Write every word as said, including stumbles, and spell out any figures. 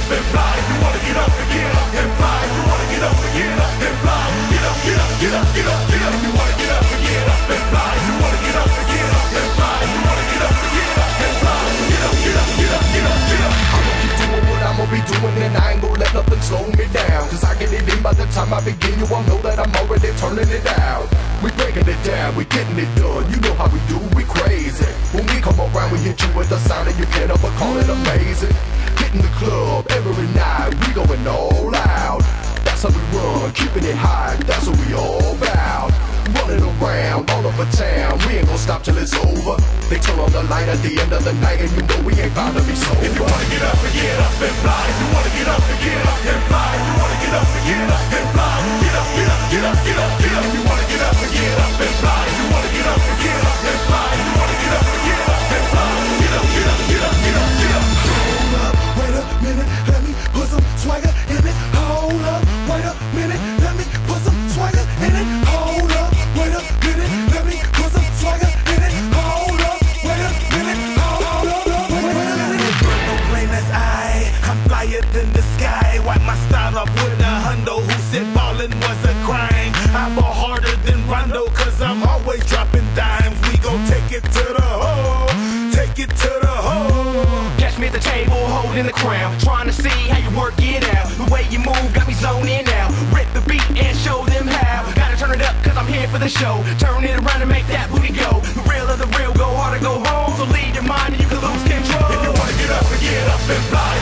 up and fly. If you wanna get up and get up and fly. If you wanna get up and get up and fly. Get up, get up, get up, get up, get up. If you wanna get up and get up and fly. If you wanna get up and get up and fly. If you wanna get up and get up and fly. Get up, get up, get up, get up, get up. I'ma keep doing what I'ma be doing, and I ain't gonna let nothing slow me down. Cause I get it in by the time I begin. You all know that I'm already turning it out. We breaking it down, we getting it done. You know how we do, we crazy. When we come around, we hit you with a sound and you can't help but call it amazing. Hitting the club every night, we going all out. That's how we run, keeping it high, that's what we all about. Running around all over town, we ain't gonna stop till it's over. They turn on the light at the end of the night, and you know we ain't bound to be sober. If you wanna get up and get up and fly, if you wanna get up and get up and fly, if you wanna get up and get up and fly, get up, get up, get up, get up, get up. If you wanna get up and get up and fly, if you wanna get up and get up and fly, if you wanna get up and get up and fly, get up, get up, get up, get up, get up. Hold up, wait a minute, let me put some swagger in it. Hold up, wait a minute, let me put some swagger in it. Hold up, wait a minute, let me put some swagger in it. Hold up, wait a minute, hold up, wait a minute. No claim as I, I'm flyer than the sky. Wipe my style up with a hundo who said ballin' was a crime. I ball harder than Rondo cause I'm always dropping dimes. We gon' take it to the hole, take it to the hole. Catch me at the table holding the crown, trying to see how you work it out. The way you move got me zoning out. Rip the beat and show them how. Gotta turn it up cause I'm here for the show. Turn it around and make that booty go. The real of the real, go hard or go home. So leave your mind and you can lose control. If you wanna get up and get up and fly.